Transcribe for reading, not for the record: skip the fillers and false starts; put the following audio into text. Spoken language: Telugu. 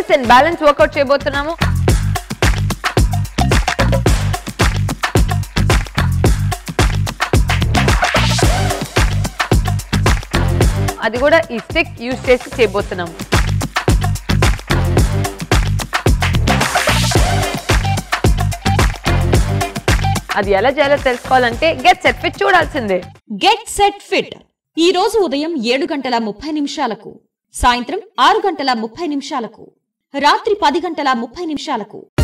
ట్విస్ట్ అండ్ బ్యాలెన్స్ వర్కౌట్ చేయబోతున్నాము. అది కూడా ఈ స్టిక్ యూజ్ చేసి చేయబోతున్నాం. అది ఎలా చేయాలో తెలుసుకోవాలంటే గెట్ సెట్ ఫిట్ చూడాల్సిందే. గెట్ సెట్ ఫిట్ ఈ రోజు ఉదయం 7:30 సాయంత్రం 6:30 రాత్రి 10:30